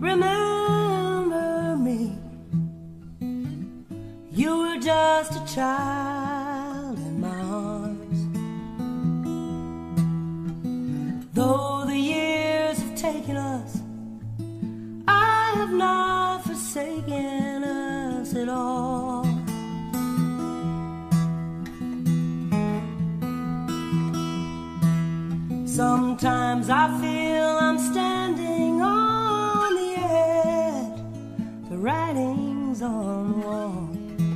Remember me. You were just a child in my arms. Though the years have taken us, I have not forsaken us at all. Sometimes I feel I'm standing on the edge, the writing's on the wall.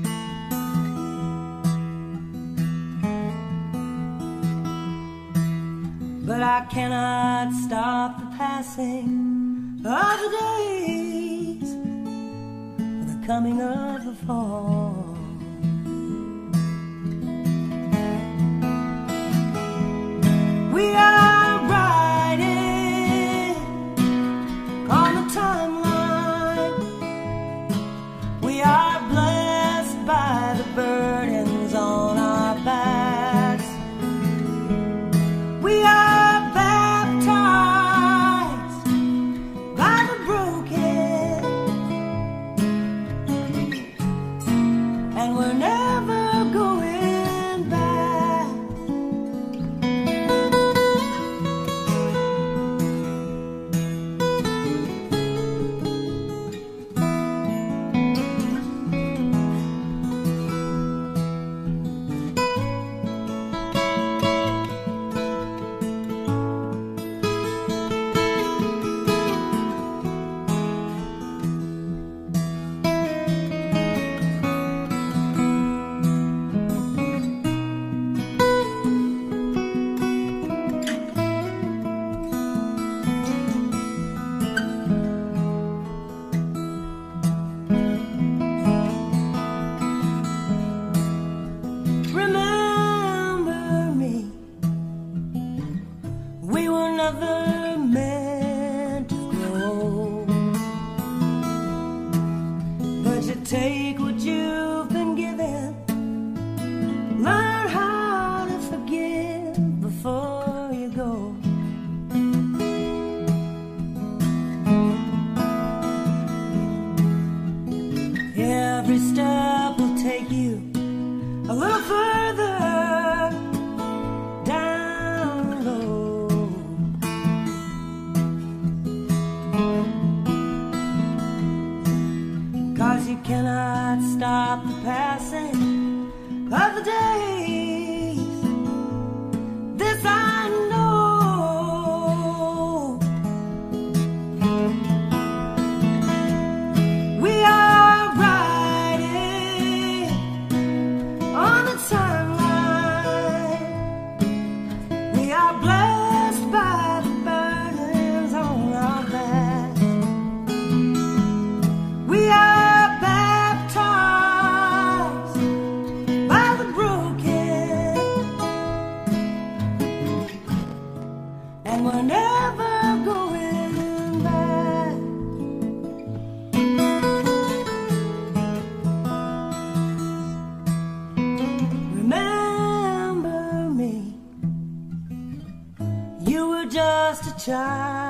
But I cannot stop the passing of the days, the coming of the fall. We are riding on the timeline. We are blessed by the burdens on our backs. We are baptized by the broken, and we're never going back. Never meant to grow, but you take what you've been given, learn how to forgive before you go. Every step will take you a little further down the road. Cause you cannot stop the passing of the days. This I know. We are riding on the timeline. We are blessed by the burdens on our backs. We are and we're never going back. Remember me. You were just a child